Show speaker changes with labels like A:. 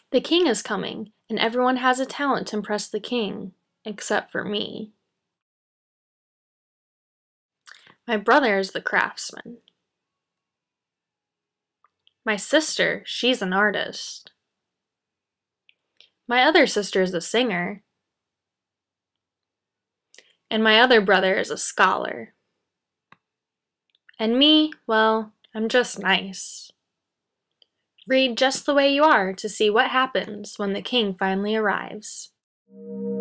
A: The king is coming, and everyone has a talent to impress the king, except for me. My brother is the craftsman. My sister, she's an artist. My other sister is a singer. And my other brother is a scholar. And me, well, I'm just nice. Read Just the Way You Are to see what happens when the king finally arrives.